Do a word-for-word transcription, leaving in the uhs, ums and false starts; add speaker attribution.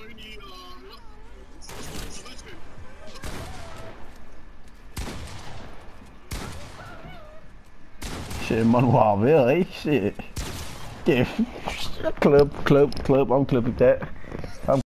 Speaker 1: Shit, manual wel, hé. Shit. Yeah. Club, club, club, I'm club with that.